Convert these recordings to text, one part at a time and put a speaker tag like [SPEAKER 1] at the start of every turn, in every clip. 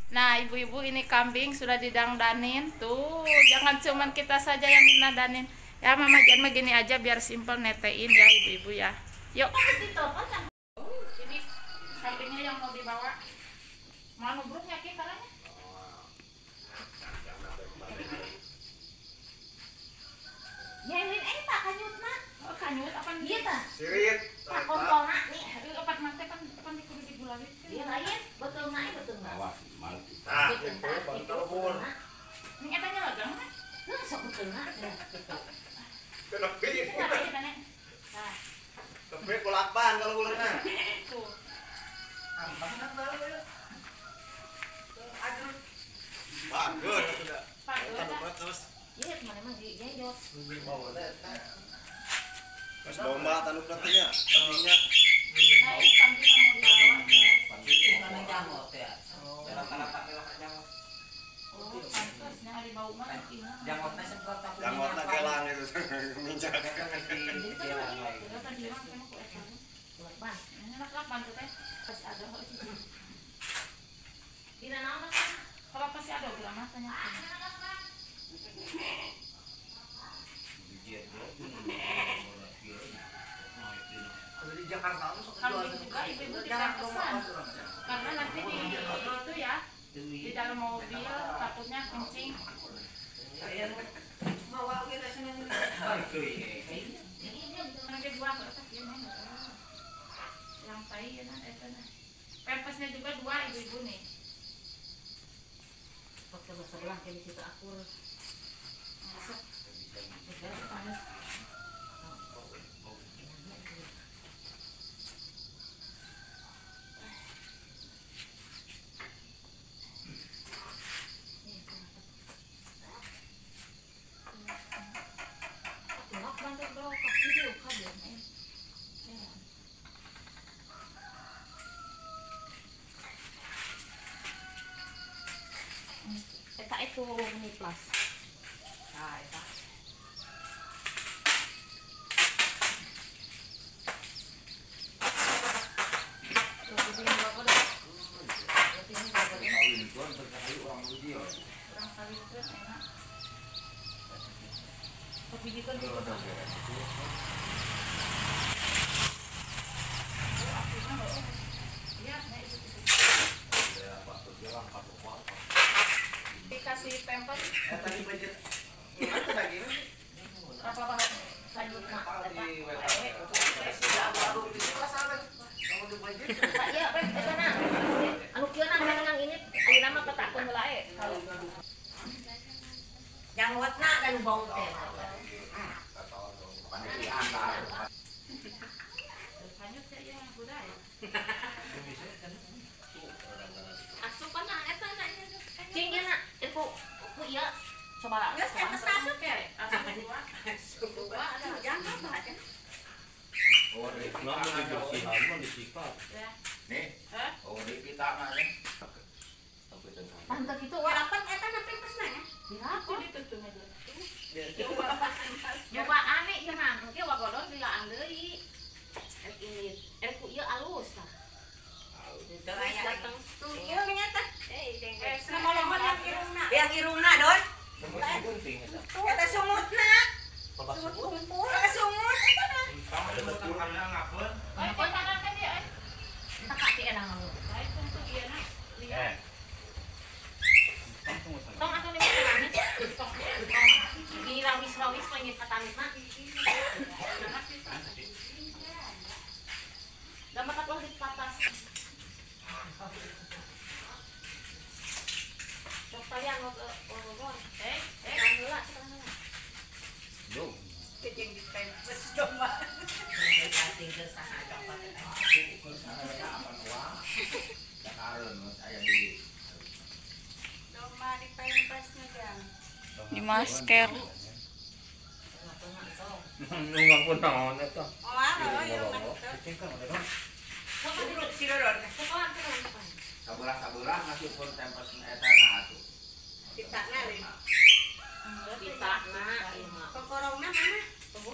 [SPEAKER 1] Nah, ibu-ibu, ini kambing sudah didangdanin. Tuh, jangan cuman kita saja yang dinadanin. Ya, Mama jangan begini aja biar simpel netein ya, ibu-ibu ya. Yuk. Ini kambingnya yang mau dibawa. Mau nubruknya kita kan?
[SPEAKER 2] Ya ini tak kanyut nak.
[SPEAKER 1] Oh, kanyut apa nih?
[SPEAKER 2] Iya tak.
[SPEAKER 3] Sirit.
[SPEAKER 2] Tak kontol nak nih.
[SPEAKER 1] Apa mate kan dikudu digulawin.
[SPEAKER 2] Iya lain betul nak betul nak.
[SPEAKER 3] Nah,
[SPEAKER 2] Betul
[SPEAKER 3] itu
[SPEAKER 2] nak.
[SPEAKER 3] kontol bur.
[SPEAKER 1] Ini etanya lagang kan?
[SPEAKER 2] Nah sok betul nak.
[SPEAKER 3] Kenapa ini?
[SPEAKER 1] Kenapa ya kan? Nah,
[SPEAKER 3] Tapi kulapan kalau ulurnya.
[SPEAKER 1] tuh.
[SPEAKER 3] Bagus sudah.
[SPEAKER 1] Pak, udah.
[SPEAKER 3] Terus
[SPEAKER 2] Iya mana mah dia jauh.
[SPEAKER 3] Mas domba tanu katanya. Minyak.
[SPEAKER 1] Nah, ini kambing yang mau dibawa, guys. Oh, pantasnya hari bau mah ini.
[SPEAKER 3] Jangotna gelang itu. Minyak.
[SPEAKER 1] Udah kan dia mah kena kuat kan.
[SPEAKER 2] Bang,
[SPEAKER 1] Ini enak bantu teh. Pasti ada kok itu.
[SPEAKER 2] tidak naon kan?
[SPEAKER 1] Kalau pasti ada bilang matanya.
[SPEAKER 3] Di Jakarta
[SPEAKER 1] Kambing juga ibu-ibu tidak pesan. Karena nanti di itu ya, di dalam mobil takutnya kencing. Nanti dua ke atas ya, Nen. Yang tai ya, nah, itu nah. Pempesnya juga dua ibu-ibu nih.
[SPEAKER 2] Pakai sebelah kayak di situ akur.
[SPEAKER 1] Masuk. Tengok bantu bro, kaki dulu kabel nih.
[SPEAKER 2] Eta itu mini plus.
[SPEAKER 1] Nah, itu.
[SPEAKER 2] Roti ini berapa dah? Roti ini berapa dah?
[SPEAKER 1] Kurang kali terus enak. Tapi gitu juga. Dikasih pempes apa bahan
[SPEAKER 2] Lanjut nak. Pak ya, eta nak. Anu kieu nak menang ini ayeuna mah petakeun heula kalau jangwatna dan bau teh.
[SPEAKER 1] hanyut ya ya budaya.
[SPEAKER 2] Asupan nak eta nak. Cing ieu nak, ku ieu coba lah.
[SPEAKER 1] Geus pempes asup ya. Asup dua.
[SPEAKER 2] Dua ada jangan baca.
[SPEAKER 1] Ya.
[SPEAKER 3] Nih,
[SPEAKER 1] Hah?
[SPEAKER 3] kita mah nih.
[SPEAKER 2] Pantek itu walapan eta na pempesna ya.
[SPEAKER 1] Aku ditutup aja.
[SPEAKER 2] Coba aneh ieu mah, engke wagodon dilaan deui. Ini ku ieu alus tah. Datang tuh ieu nyata.
[SPEAKER 1] Sama yang irungna.
[SPEAKER 4] Yang irungna don. Eta sumutna. Sumut kumpul. Sumut eta mah.
[SPEAKER 1] Oh, itu tangan kan dia.
[SPEAKER 2] Tak kaki enang ngomong.
[SPEAKER 1] Saya untuk dia nak. Lihat.
[SPEAKER 2] Tong atuh lima nangis. Di rawis-rawis panggil katamit mah. Gambar tak di patas. Sok talian mau ke Bogor. Kan heula sekarang heula.
[SPEAKER 4] Kejeng di pempes domba. Domba di pempesnya jang.
[SPEAKER 1] Di masker.
[SPEAKER 5] Nunggang pun naon eta.
[SPEAKER 4] Oh, yang mah.
[SPEAKER 2] Sok dirut
[SPEAKER 4] Si Dodon.
[SPEAKER 2] sekolah terus.
[SPEAKER 3] Saburah ngasih pun tempes eta na atuh.
[SPEAKER 4] Ditana leuh.
[SPEAKER 2] Ditana ieu mah.
[SPEAKER 4] Kokorongna mana?
[SPEAKER 2] Tuh.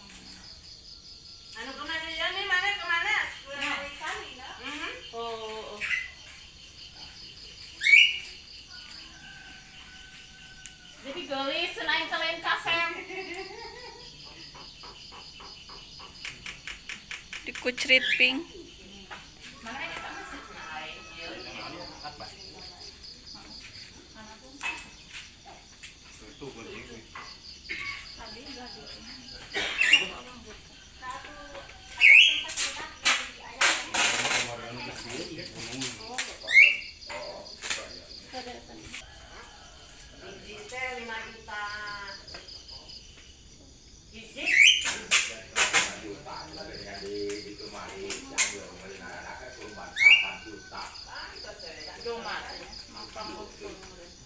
[SPEAKER 4] Anu kemana dia nih mana kemana? Kali,
[SPEAKER 2] Oh.
[SPEAKER 1] Gelis naik kalian kasem. Dikucriping. Mana ini sama sih?
[SPEAKER 5] Itu kucing.
[SPEAKER 1] Tadi enggak gitu.
[SPEAKER 4] Biji 5 juta. Biji
[SPEAKER 3] Itu mari yang anak kurban 8 juta.
[SPEAKER 1] Cuma makan betul.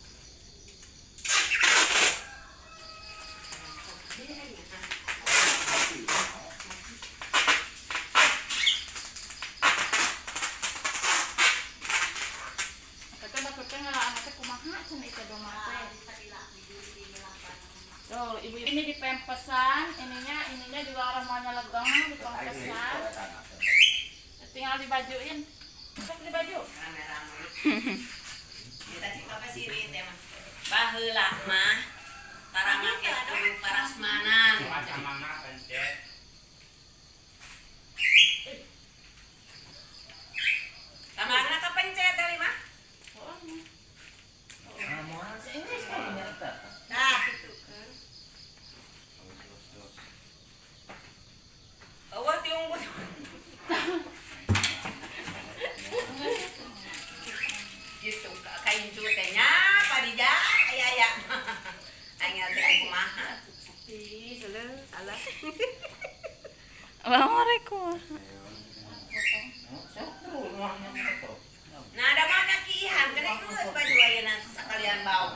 [SPEAKER 1] Tuh, ibu ini dipempesan, ininya juga orang maunya legeng, dipempesan. Tinggal dibajuin. Cek di baju.
[SPEAKER 4] rame-rame. Kita cik apa sih teh mah? Baheula mah tarangan ke parasmanan.
[SPEAKER 5] Macam mana pencet?
[SPEAKER 4] Kamana kepencet tadi mah? Nah, itu kan. Awal tiung gitu kain cutenya padija aya aya teh kumaha ih seuleus alah
[SPEAKER 1] Assalamualaikum.
[SPEAKER 4] nah ada mah kakihan kena geus baju ayeuna sakalian bau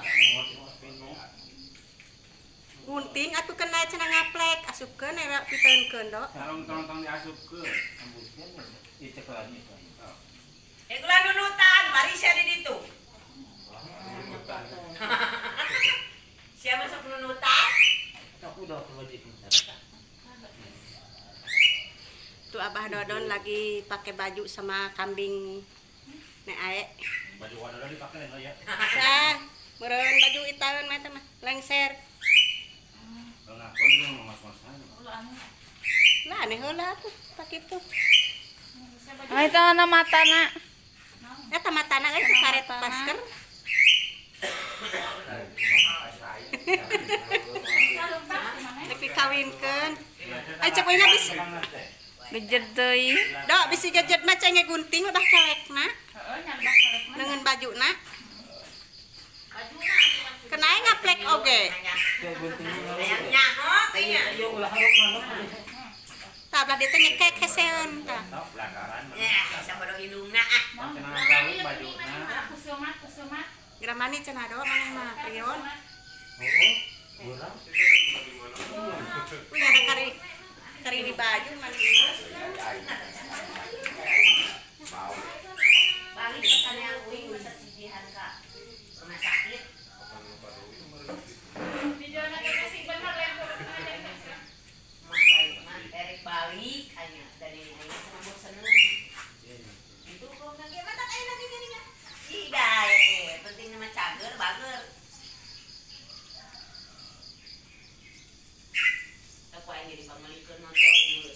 [SPEAKER 4] gunting atuh kena cenah ngaplek asupkeun era piteunkeun do
[SPEAKER 5] Sarung tong diasupkeun. Ambuskeun ieu cek lagi.
[SPEAKER 4] kula nunutan mari sia di ditu siapa sok nunutan
[SPEAKER 5] Aku udah wajib.
[SPEAKER 4] tuh Abah Dodon lagi pakai baju sama kambing nek ae
[SPEAKER 5] Baju wadah dipakai ya.
[SPEAKER 4] sah meureun baju itaeun mah teh mah lengser
[SPEAKER 5] Kenapa lu mas-masan?
[SPEAKER 4] lah aneh heula tuh tak kitu
[SPEAKER 1] Ah, itu anak matana.
[SPEAKER 4] eta matana euy karet masker Lek dikawinkeun. Cek we bisa.
[SPEAKER 1] Gejer deui.
[SPEAKER 4] Dok bisa jejet mah cenge gunting udah kelekna.
[SPEAKER 1] Heeh, nyambak kalek.
[SPEAKER 4] Dengan bajuna. Kenae ngaplek oge. Nyaho kayaknya. Tah belah dieu teh nyekek heseun tah. Ya, sabodo hidungna ah.
[SPEAKER 5] Cenah gawe bajuna.
[SPEAKER 1] Kusumat.
[SPEAKER 4] Gramani cenah do maneh mah prion.
[SPEAKER 5] Kurang.
[SPEAKER 4] Wih ada kari di baju maneh. Balik ke sana yang uing masa sidihan ka rumah sakit.
[SPEAKER 1] Videonya kayak sih bener ya.
[SPEAKER 4] Erik balik hanya dari ini senang seneng. Itu kok nggak mata ayo lagi gini nggak? Tidak, penting nama cager bager. Aku aja jadi pemelikan motor dulu.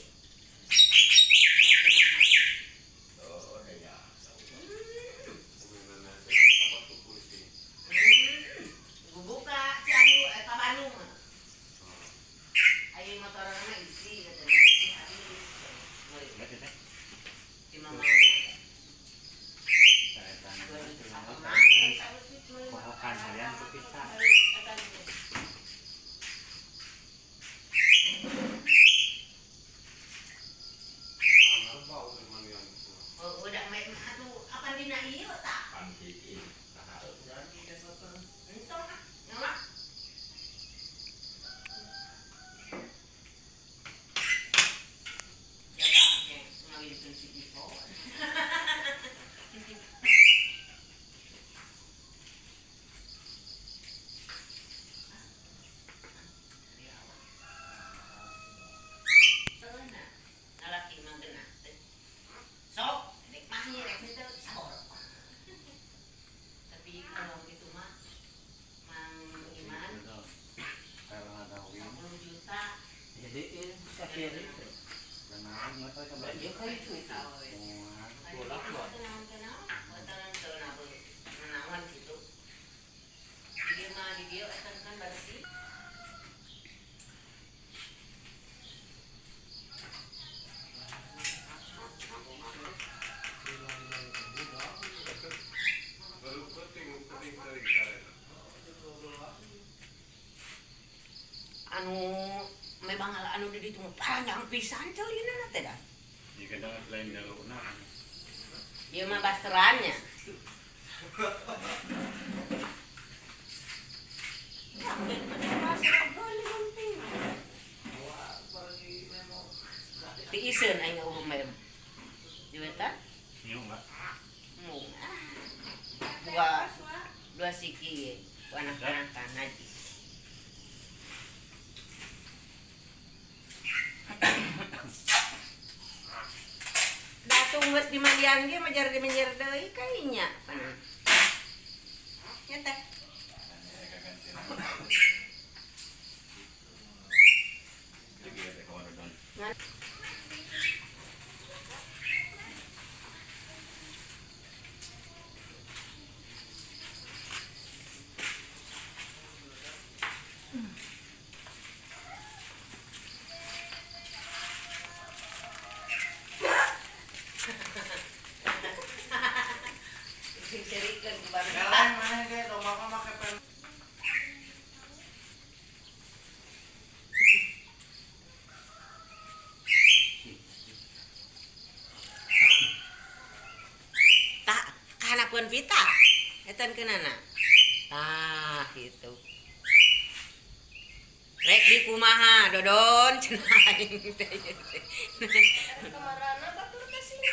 [SPEAKER 4] anu memang anu di ditu panjang pisan celina na teh dah.
[SPEAKER 5] Di kadang lain daruna.
[SPEAKER 4] Ieu mah basterannya. Di iseun aing ngeurum mem. Diweta?
[SPEAKER 5] Nyu enggak?
[SPEAKER 4] Mu. Dua siki anak-anak haji. Datung geus di mandian ge majar di menjer deui kayaknya. Ya teh. Serikeun ku baru.
[SPEAKER 5] Kalian mana ge domba mah make pen.
[SPEAKER 4] Tak kanapeun pita. Etan keunana? Tah gitu. Rek di kumaha dodon cenah aing teh.
[SPEAKER 2] Kamarana batur teh sini.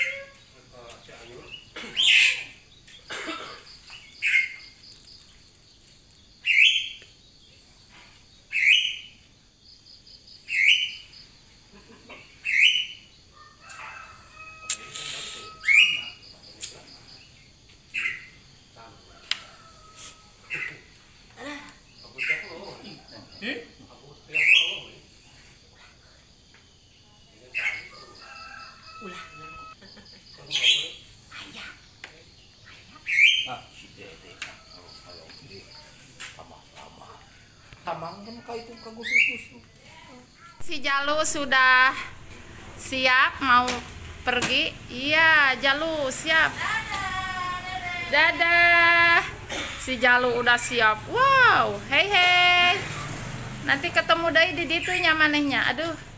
[SPEAKER 3] Tamang kan kau itu kagus-gus.
[SPEAKER 1] Si Jalu sudah siap mau pergi. Iya, Jalu siap. Dadah. Si Jalu udah siap. Wow, hei hei. Nanti ketemu deh di ditu nyamanehnya. Aduh.